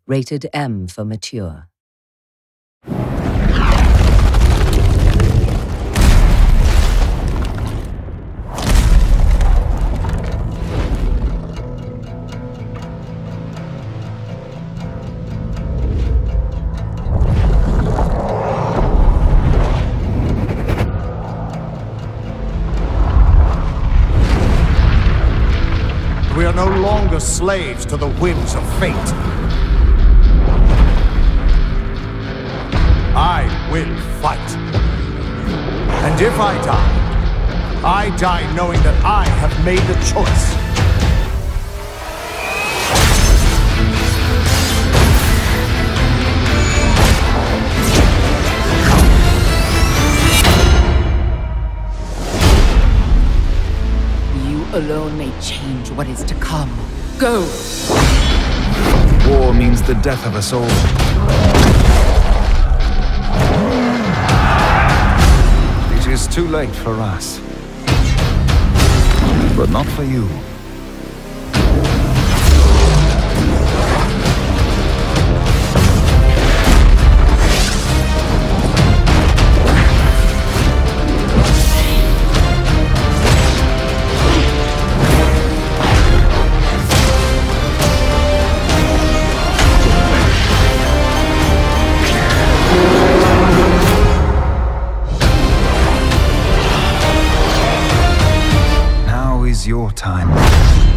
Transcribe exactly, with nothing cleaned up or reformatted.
Rated M for mature. We are no longer slaves to the whims of fate. I will fight. And if I die, I die knowing that I have made a choice. Alone may change what is to come. Go! War means the death of us all. It is too late for us. But not for you. Your time.